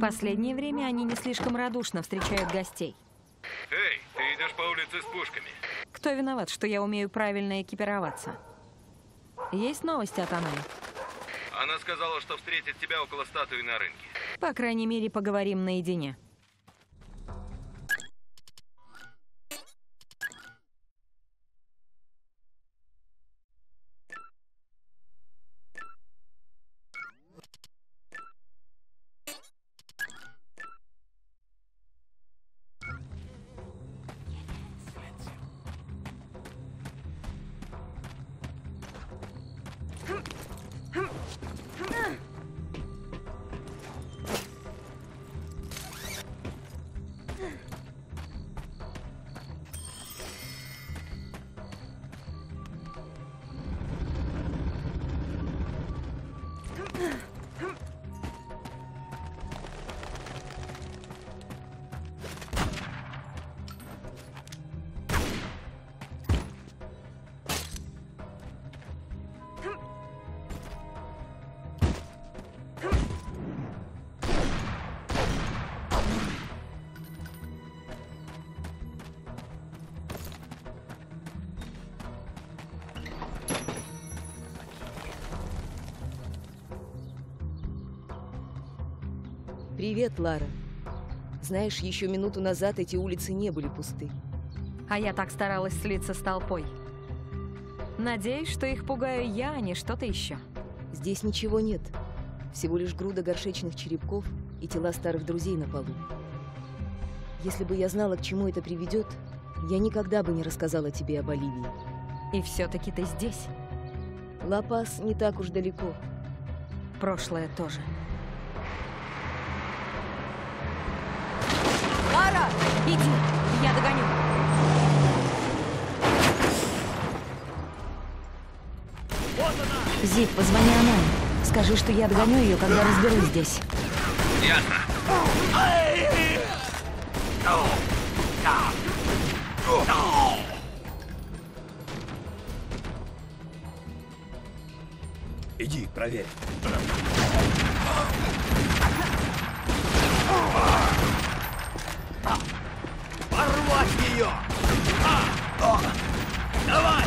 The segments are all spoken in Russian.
последнее время они не слишком радушно встречают гостей. Эй, ты идешь по улице с пушками. Кто виноват, что я умею правильно экипироваться? Есть новости от Анны? Она сказала, что встретит тебя около статуи на рынке. По крайней мере, поговорим наедине. Привет, Лара. Знаешь, еще минуту назад эти улицы не были пусты. А я так старалась слиться с толпой. Надеюсь, что их пугаю я, а не что-то еще. Здесь ничего нет. Всего лишь груда горшечных черепков и тела старых друзей на полу. Если бы я знала, к чему это приведет, я никогда бы не рассказала тебе об Оливии. И все-таки ты здесь. Ла-Пас не так уж далеко. Прошлое тоже. Лара! Иди, я догоню. Зип, позвони Анане. Скажи, что я догоню ее, когда разберусь здесь. Ясно. Иди, проверь. Порвать ее! Давай!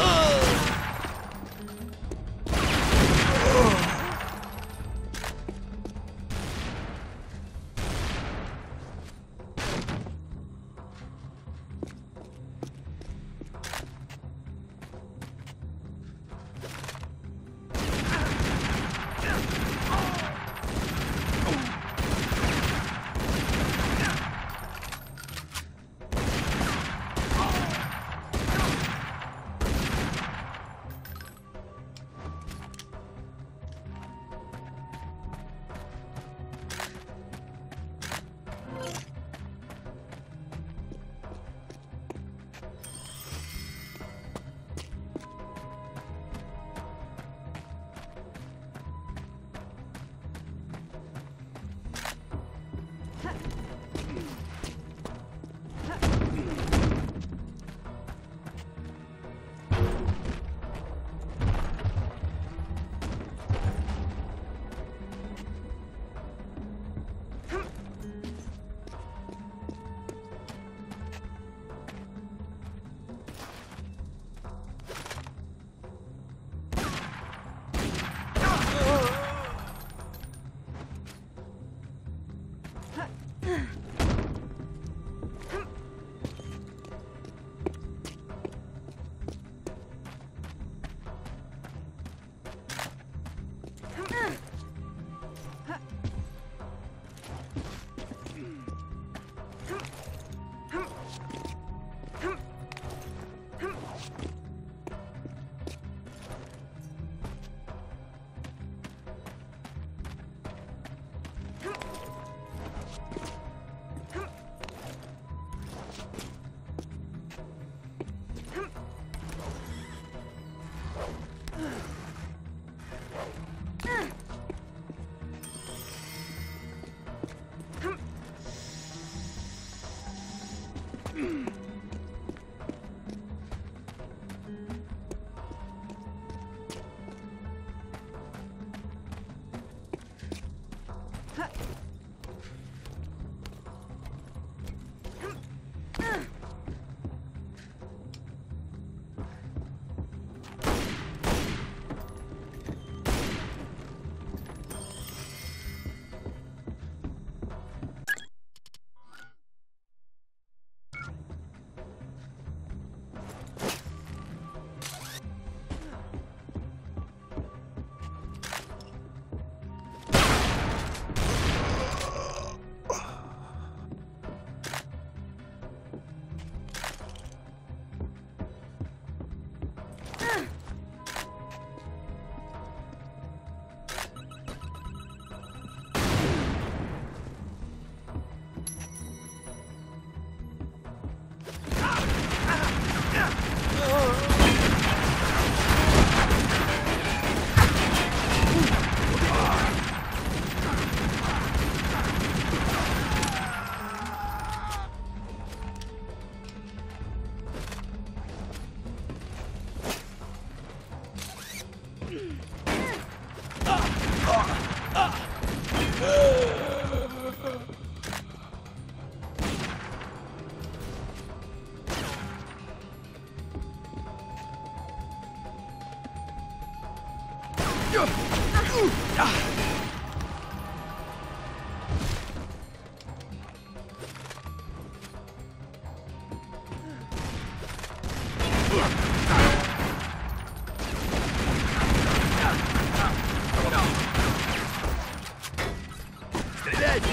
Стреляйте!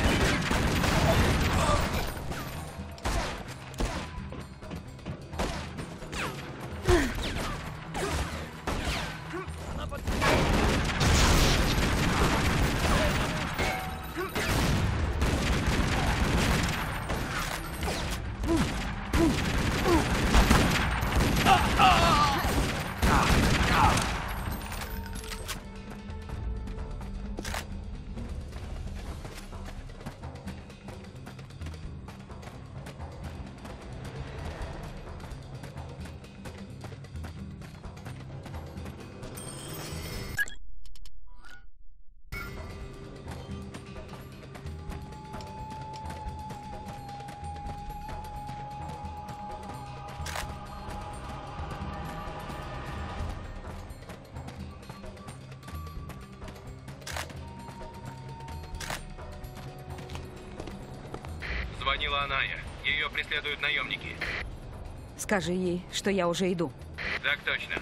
Звонила Аная. Ее преследуют наемники. Скажи ей, что я уже иду. Так точно.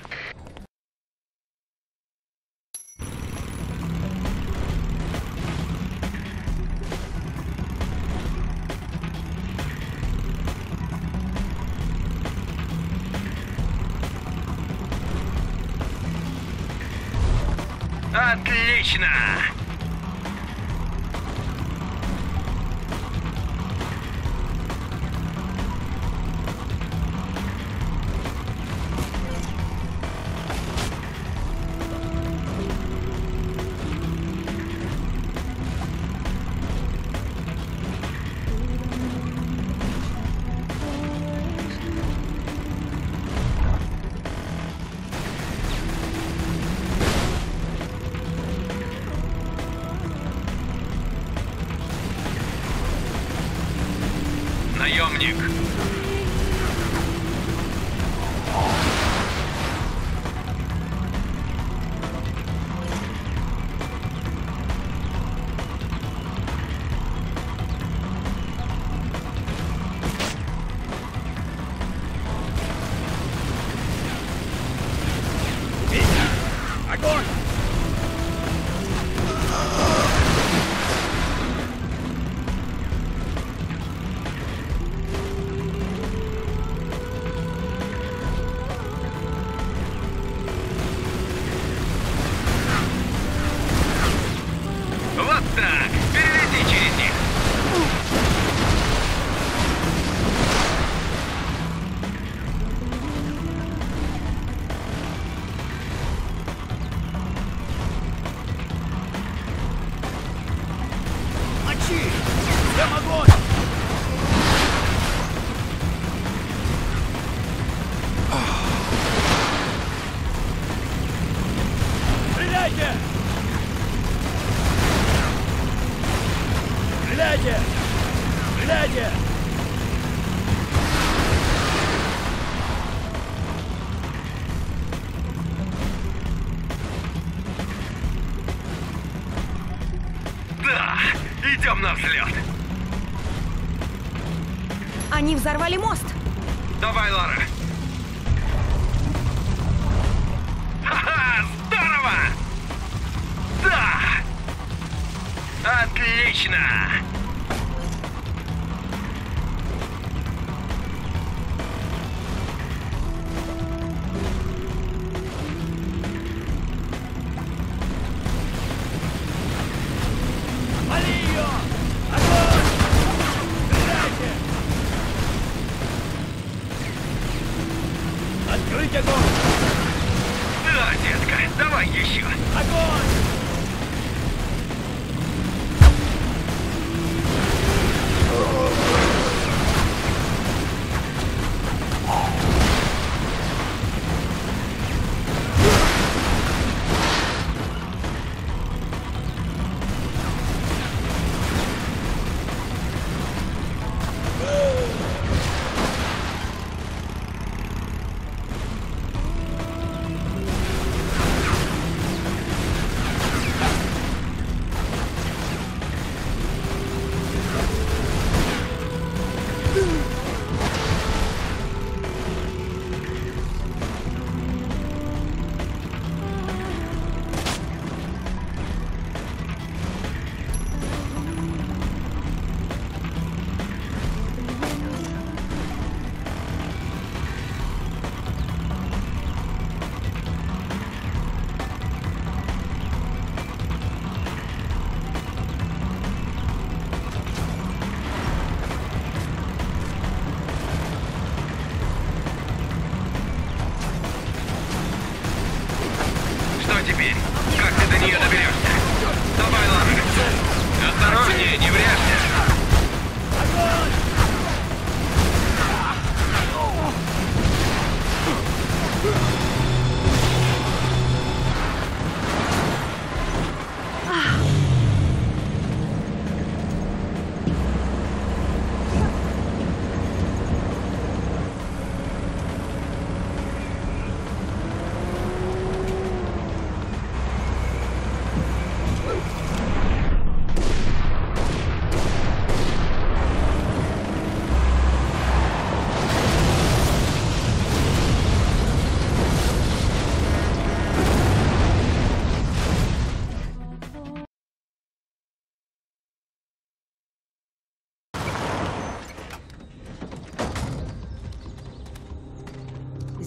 Отлично! Наемник. Огонь! Вот так! Перелети через них! Мочи! Всем огонь! Стреляйте! Стреляйте! Стреляйте! Да! Идем на взлет! Они взорвали мост! Давай, Лара! Ха-ха! Здорово! Да! Отлично! Вали ее! Огонь! Стреляйте! Открыть огонь! Да, детка, давай еще! Огонь!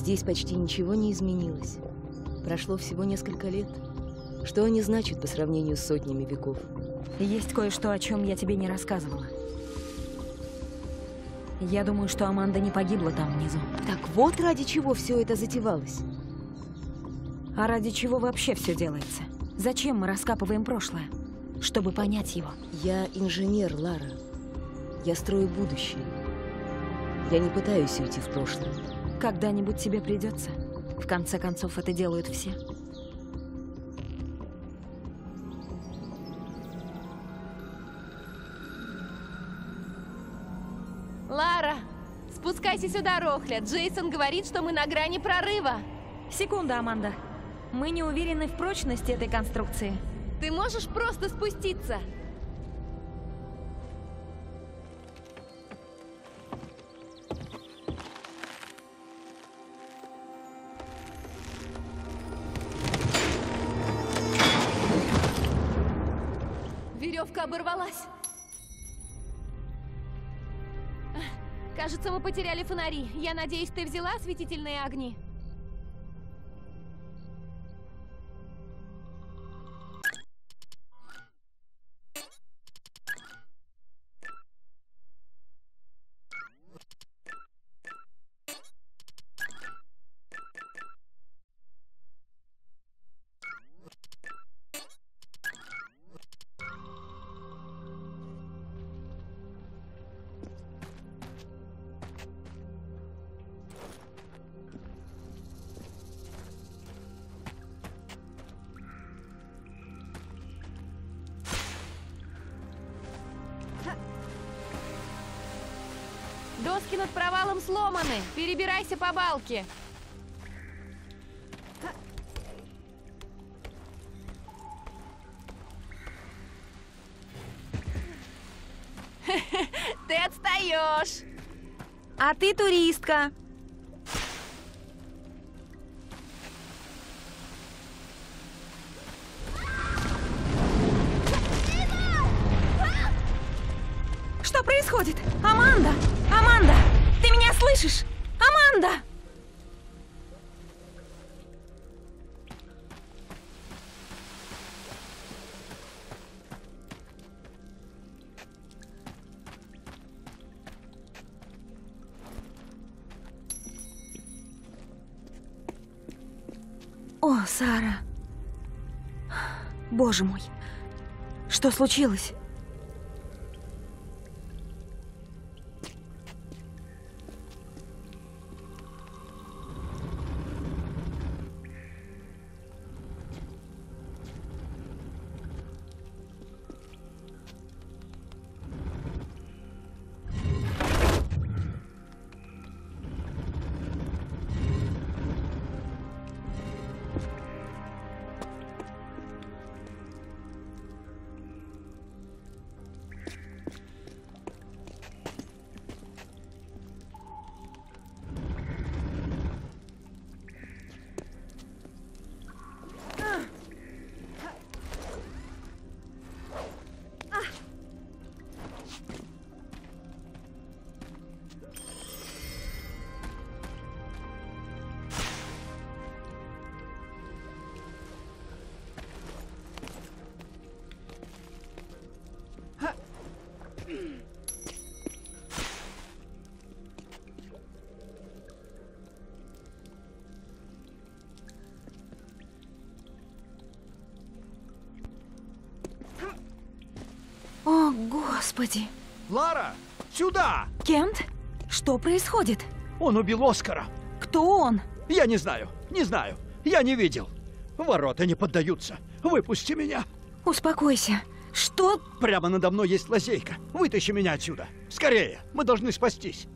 Здесь почти ничего не изменилось. Прошло всего несколько лет. Что они значат по сравнению с сотнями веков? Есть кое-что, о чем я тебе не рассказывала. Я думаю, что Аманда не погибла там внизу. Так вот ради чего все это затевалось. А ради чего вообще все делается? Зачем мы раскапываем прошлое? Чтобы понять его. Я инженер, Лара. Я строю будущее. Я не пытаюсь уйти в прошлое. Когда-нибудь тебе придется. В конце концов, это делают все. Лара, спускайся сюда, Рохля. Джейсон говорит, что мы на грани прорыва. Секунда, Аманда. Мы не уверены в прочности этой конструкции. Ты можешь просто спуститься? Веревка оборвалась. Кажется, мы потеряли фонари. Я надеюсь, ты взяла осветительные огни? Доски над провалом сломаны. Перебирайся по балке. Ты отстаешь. А ты туристка. Что происходит? Аманда! Аманда! Ты меня слышишь? Аманда! О, Сара. Боже мой. Что случилось? О, Господи! Лара, сюда! Кент? Что происходит? Он убил Оскара. Кто он? Я не знаю, не знаю. Я не видел. Ворота не поддаются. Выпусти меня. Успокойся. Что? Прямо надо мной есть лазейка. Вытащи меня отсюда. Скорее, мы должны спастись.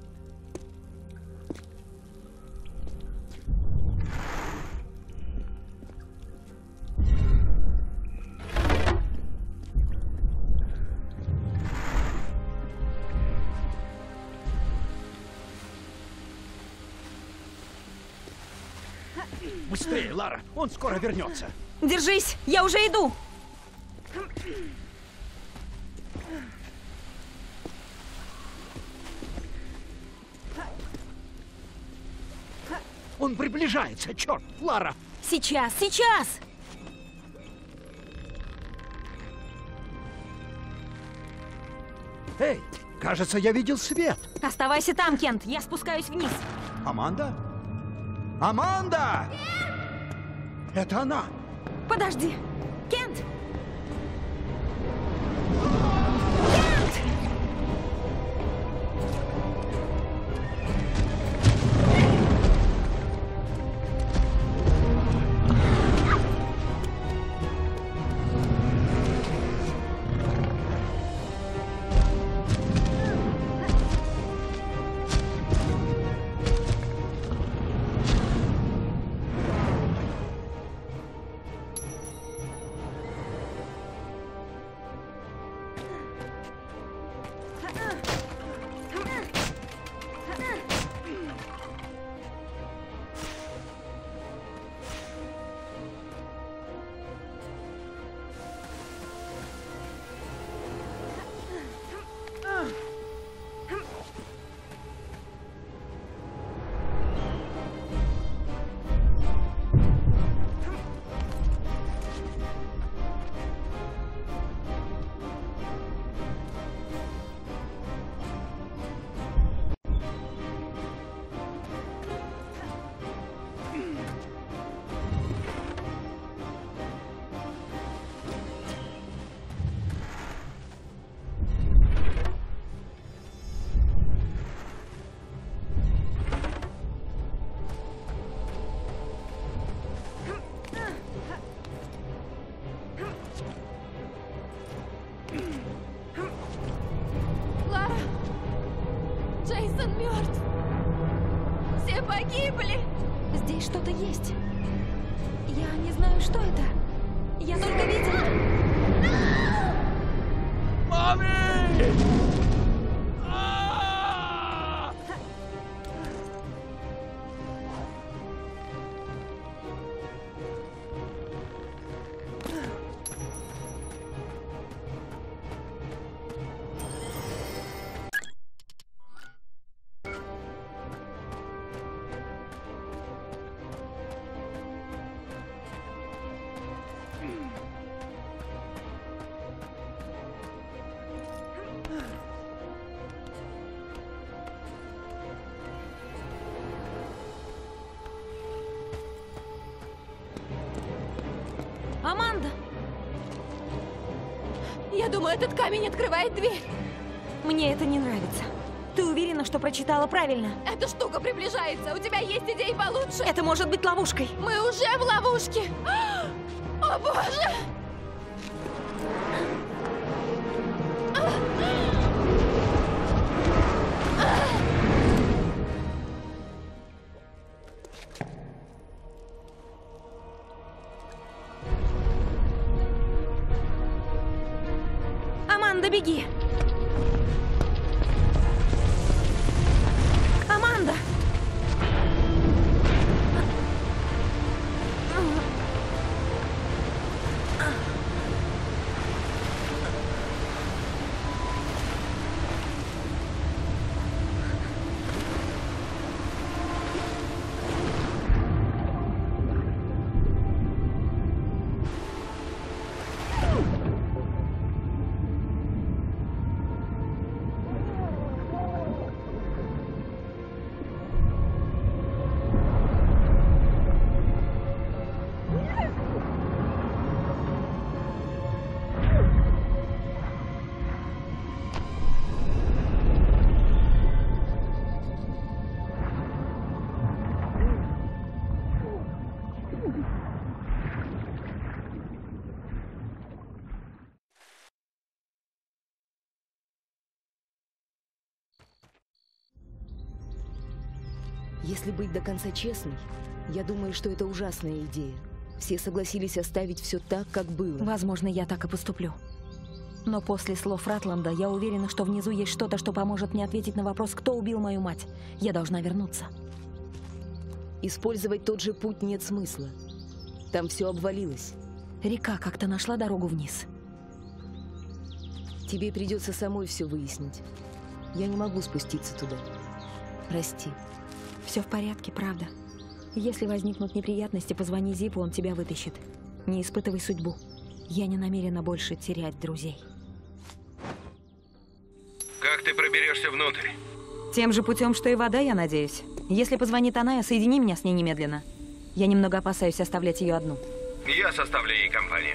Быстрее, Лара, он скоро вернется. Держись, я уже иду. Он приближается, черт, Лара! Сейчас, сейчас! Эй, кажется, я видел свет. Оставайся там, Кент, я спускаюсь вниз. Аманда? Аманда! Это она! Подожди! Кент! Лара! Джейсон мертв! Все погибли! Здесь что-то есть. Я не знаю, что это. Я только видела... Мами! Аманда! Я думаю, этот камень открывает дверь. Мне это не нравится. Ты уверена, что прочитала правильно? Эта штука приближается. У тебя есть идеи получше? Это может быть ловушкой. Мы уже в ловушке. О, боже! Аманда, беги! Аманда! Если быть до конца честной, я думаю, что это ужасная идея. Все согласились оставить все так, как было. Возможно, я так и поступлю. Но после слов Ратланда я уверена, что внизу есть что-то, что поможет мне ответить на вопрос, кто убил мою мать. Я должна вернуться. Использовать тот же путь нет смысла. Там все обвалилось. Река как-то нашла дорогу вниз. Тебе придется самой все выяснить. Я не могу спуститься туда. Прости. Все в порядке, правда. Если возникнут неприятности, позвони Зипу, он тебя вытащит. Не испытывай судьбу. Я не намерена больше терять друзей. Как ты проберешься внутрь? Тем же путем, что и вода, я надеюсь. Если позвонит Аная, соедини меня с ней немедленно. Я немного опасаюсь оставлять ее одну. Я составлю ей компанию.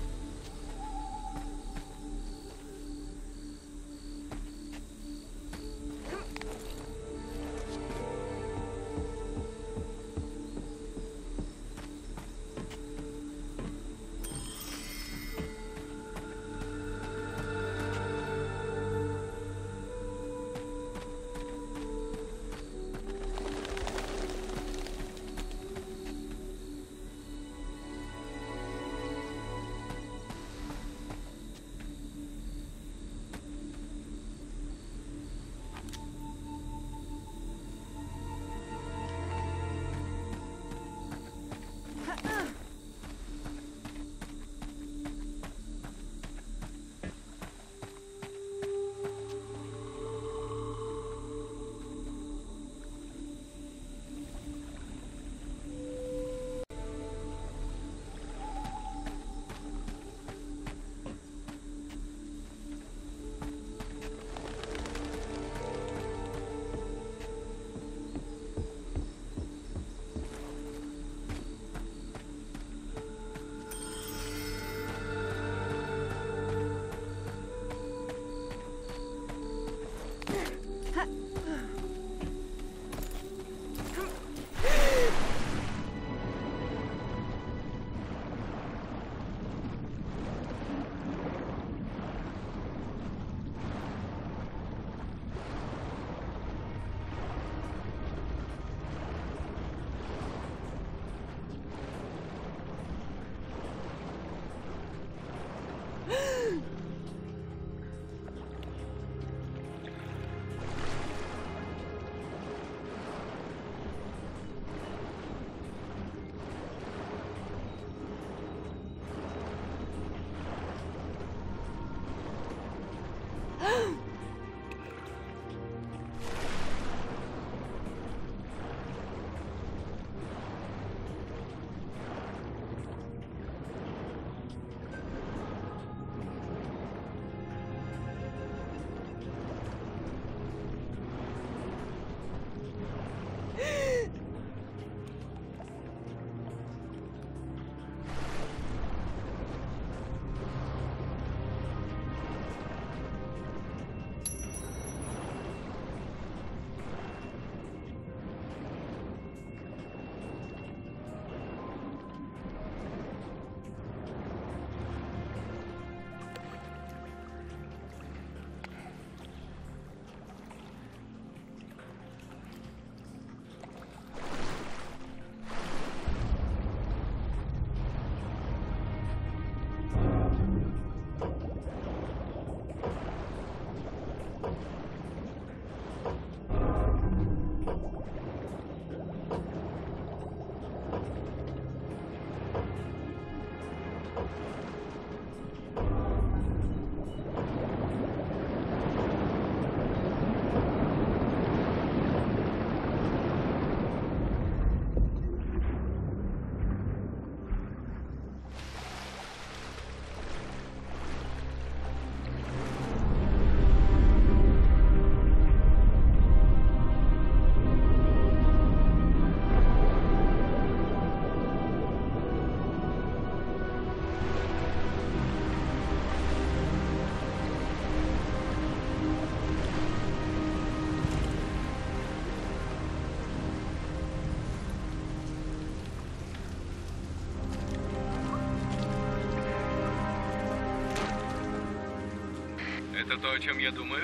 Это то, о чем я думаю?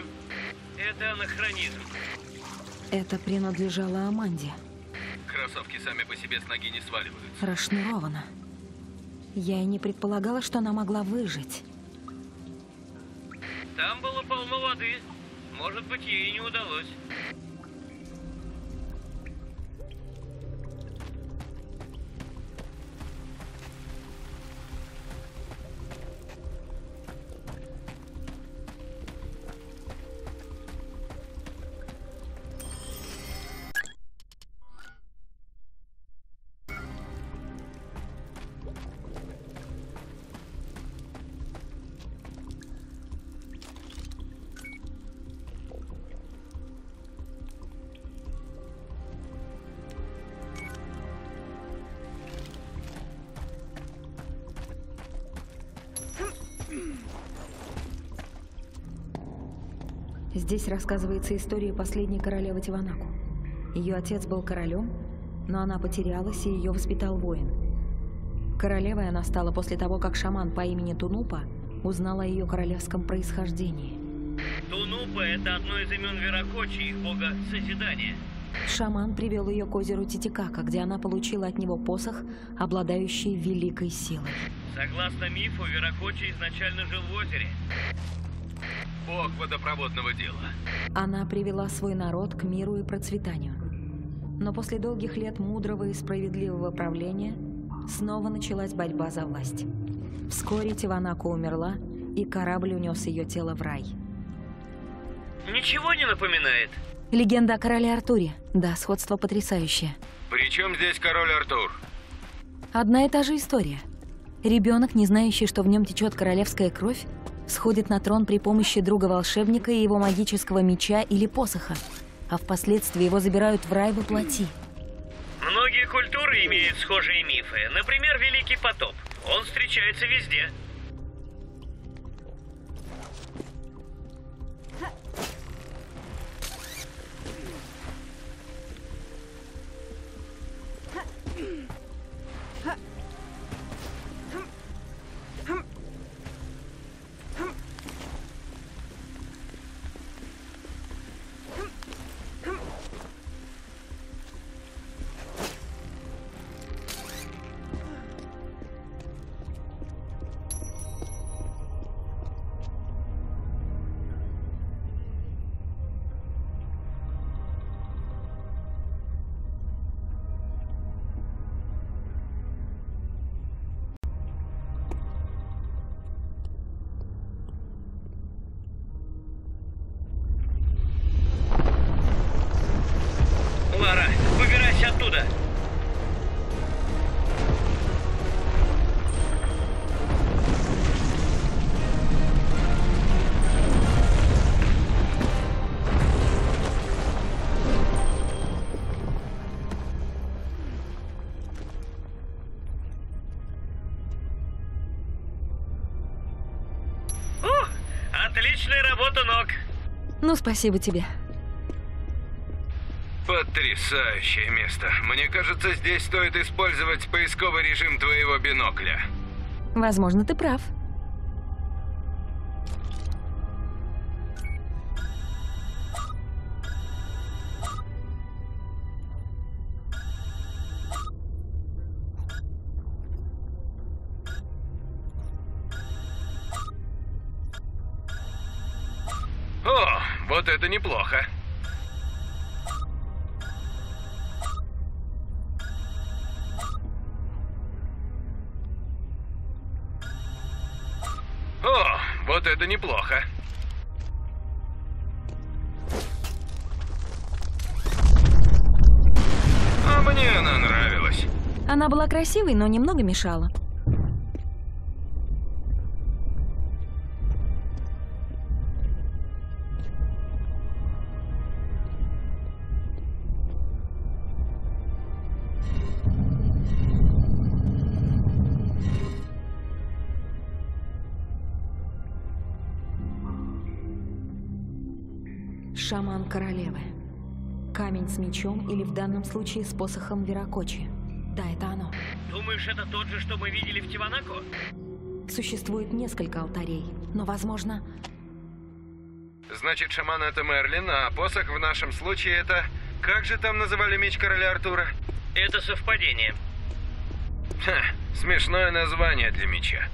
Это анахронизм. Это принадлежало Аманде. Кроссовки сами по себе с ноги не сваливаются. Расшнуровано. Я и не предполагала, что она могла выжить. Там было полно воды. Может быть, ей не удалось. Здесь рассказывается история последней королевы Тиванаку. Ее отец был королем, но она потерялась, и ее воспитал воин. Королевой она стала после того, как шаман по имени Тунупа узнал о ее королевском происхождении. Тунупа — это одно из имен Виракочи, их бога созидания. Шаман привел ее к озеру Титикака, где она получила от него посох, обладающий великой силой. Согласно мифу, Виракочи изначально жил в озере. Бог водопроводного дела. Она привела свой народ к миру и процветанию. Но после долгих лет мудрого и справедливого правления снова началась борьба за власть. Вскоре Тиванаку умерла, и корабль унес ее тело в рай. Ничего не напоминает? Легенда о короле Артуре. Да, сходство потрясающее. Причем здесь король Артур? Одна и та же история. Ребенок, не знающий, что в нем течет королевская кровь, сходит на трон при помощи друга-волшебника и его магического меча или посоха, а впоследствии его забирают в рай во плоти. Многие культуры имеют схожие мифы. Например, Великий потоп. Он встречается везде. Лара, выбирайся оттуда! Отличная работа, ног! Ну, спасибо тебе. Потрясающее место. Мне кажется, здесь стоит использовать поисковый режим твоего бинокля. Возможно, ты прав. О, вот это неплохо. О, вот это неплохо. А мне она нравилась. Она была красивой, но немного мешала. Шаман королевы. Камень с мечом или в данном случае с посохом Виракочи. Да, это оно. Думаешь, это тот же, что мы видели в Тиванаку? Существует несколько алтарей, но, возможно... Значит, шаман это Мерлин, а посох в нашем случае это... Как же там называли меч короля Артура? Это совпадение. Ха, смешное название для меча.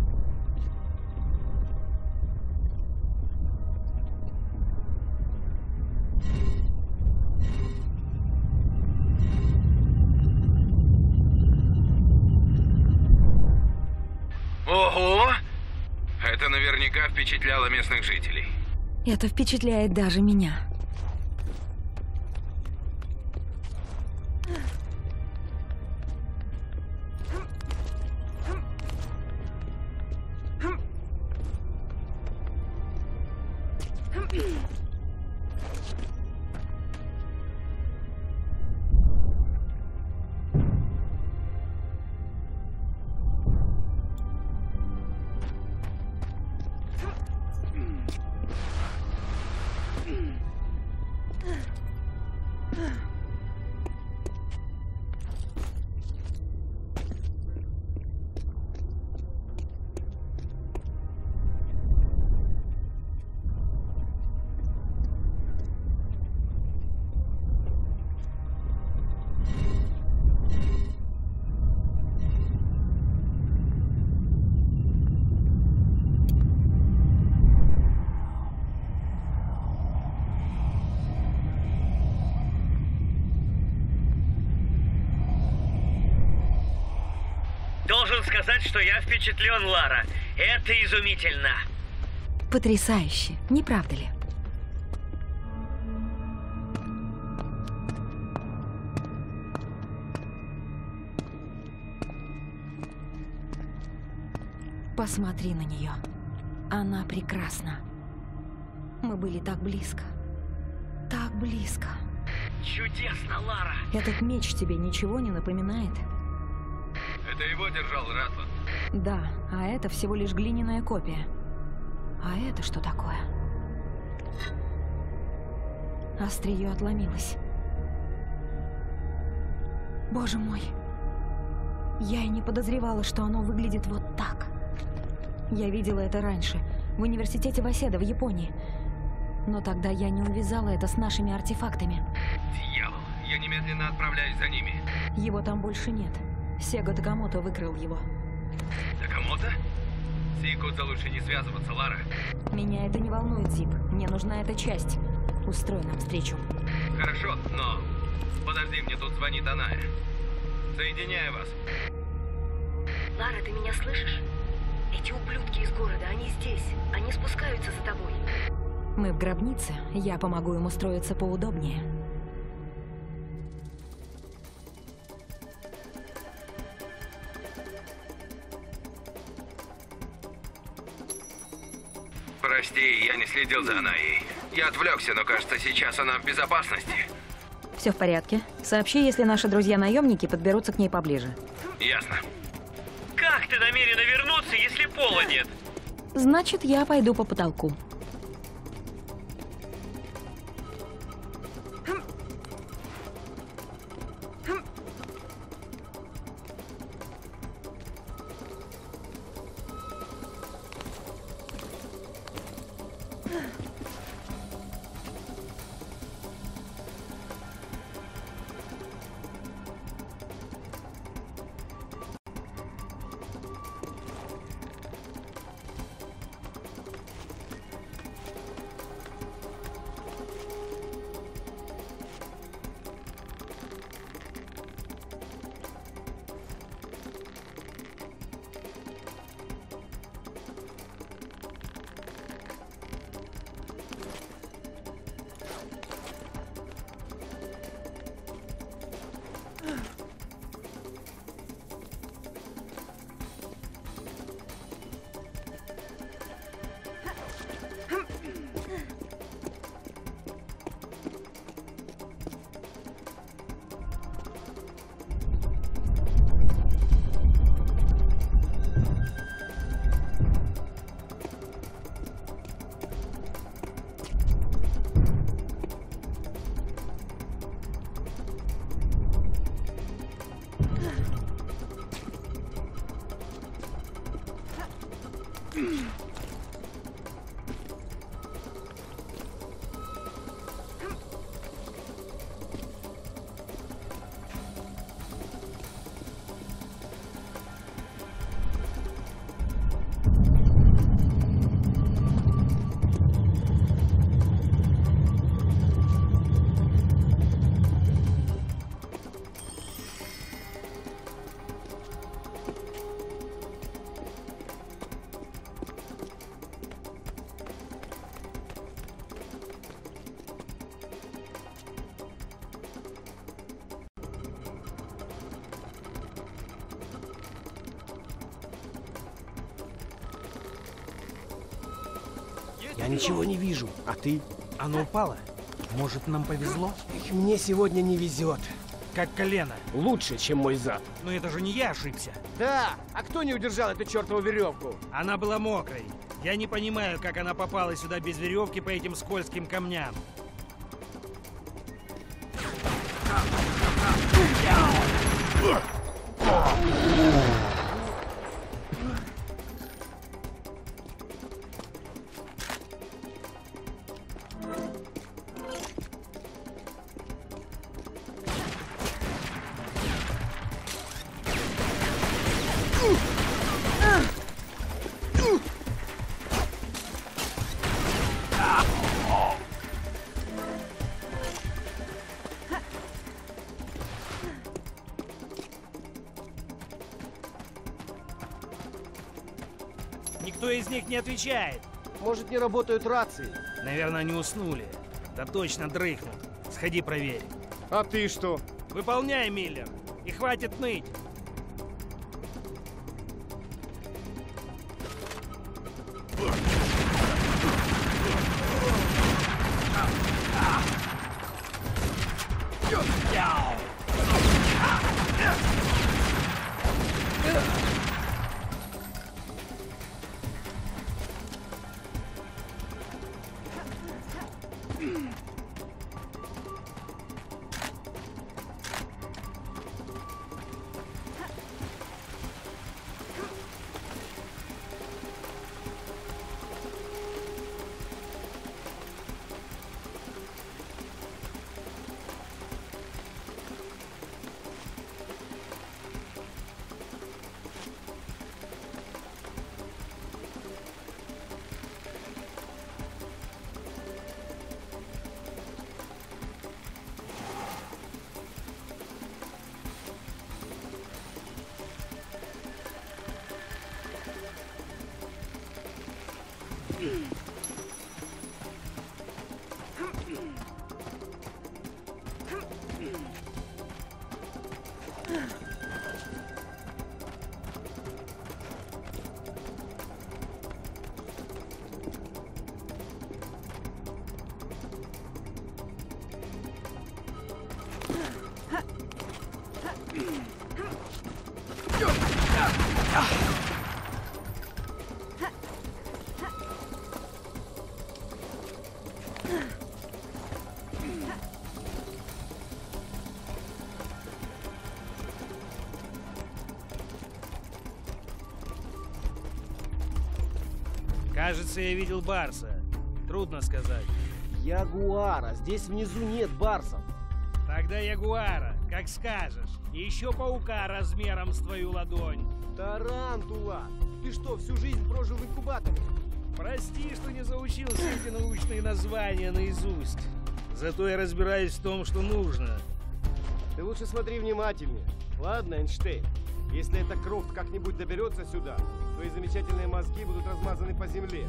Ого! Это наверняка впечатляло местных жителей. Это впечатляет даже меня. Должен сказать, что я впечатлен, Лара. Это изумительно. Потрясающе, не правда ли? Посмотри на нее. Она прекрасна. Мы были так близко. Так близко. Чудесно, Лара. Этот меч тебе ничего не напоминает? Это его держал Ратланд. Да, а это всего лишь глиняная копия. А это что такое? Острие отломилось. Боже мой. Я и не подозревала, что оно выглядит вот так. Я видела это раньше, в университете Васеда в Японии. Но тогда я не увязала это с нашими артефактами. Дьявол, я немедленно отправляюсь за ними. Его там больше нет. Сега Такамото выкрал его. Такамото? С Якудзо лучше не связываться, Лара. Меня это не волнует, Зип. Мне нужна эта часть. Устрой нам встречу. Хорошо, но... Подожди, мне тут звонит Аная. Соединяю вас. Лара, ты меня слышишь? Эти ублюдки из города, они здесь. Они спускаются за тобой. Мы в гробнице. Я помогу им устроиться поудобнее. Прости, я не следил за Анаей. Я отвлекся, но кажется, сейчас она в безопасности. Все в порядке. Сообщи, если наши друзья-наемники подберутся к ней поближе. Ясно. Как ты намерена вернуться, если пола нет? Значит, я пойду по потолку. Я ничего не вижу. А ты? Оно упало. Может, нам повезло? Мне сегодня не везет. Как колено. Лучше, чем мой зад. Но это же не я ошибся. Да, а кто не удержал эту чертову веревку? Она была мокрой. Я не понимаю, как она попала сюда без веревки по этим скользким камням. Никто из них не отвечает. Может, не работают рации? Наверное, они уснули. Да точно дрыхнут. Сходи проверь. А ты что? Выполняй, Миллер. И хватит ныть. Кажется, я видел барса. Трудно сказать. Ягуара. Здесь внизу нет барсов. Тогда ягуара, как скажешь. И еще паука размером с твою ладонь. Тарантула. Ты что, всю жизнь прожил в инкубаторе? Прости, что не заучил все эти научные названия наизусть. Зато я разбираюсь в том, что нужно. Ты лучше смотри внимательнее. Ладно, Эйнштейн. Если эта Крофт как-нибудь доберется сюда, твои замечательные мозги будут размазаны по земле.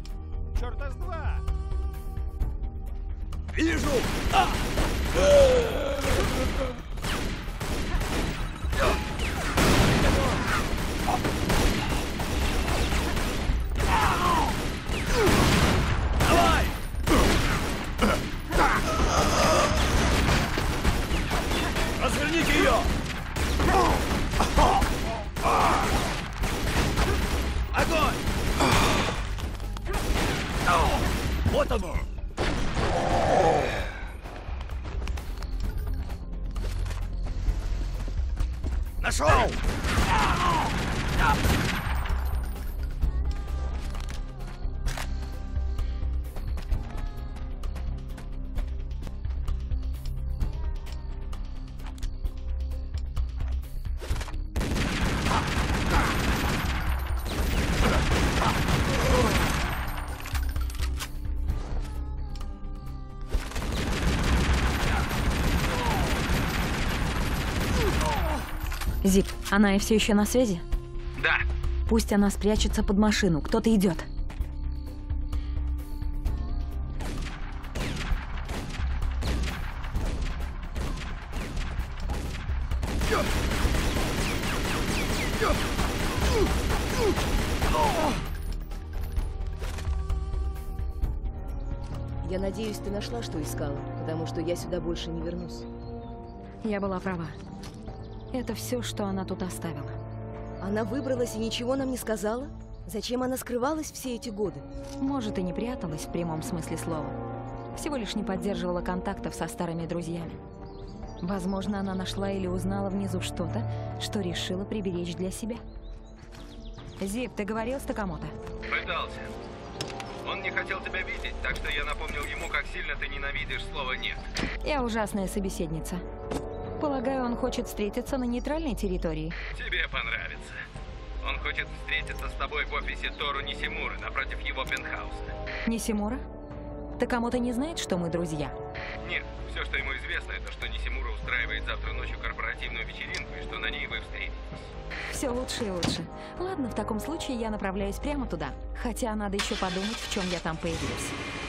Черта с два! Вижу! Давай! Разверните ее! Огонь! Вот оно! Нашел! Зип, она и все еще на связи? Да. Пусть она спрячется под машину. Кто-то идет. Я надеюсь, ты нашла, что искала, потому что я сюда больше не вернусь. Я была права. Это все, что она тут оставила. Она выбралась и ничего нам не сказала? Зачем она скрывалась все эти годы? Может, и не пряталась в прямом смысле слова. Всего лишь не поддерживала контактов со старыми друзьями. Возможно, она нашла или узнала внизу что-то, что решила приберечь для себя. Зип, ты говорил с Такамото? Пытался. Он не хотел тебя видеть, так что я напомнил ему, как сильно ты ненавидишь слово «нет». Я ужасная собеседница. Полагаю, он хочет встретиться на нейтральной территории. Тебе понравится. Он хочет встретиться с тобой в офисе Тору Нисимуры напротив его пентхауса. Нисимура? Такамото не знает, что мы друзья? Нет, все, что ему известно, это что Нисимура устраивает завтра ночью корпоративную вечеринку и что на ней вы встретитесь. все лучше и лучше. Ладно, в таком случае я направляюсь прямо туда. Хотя надо еще подумать, в чем я там появилась.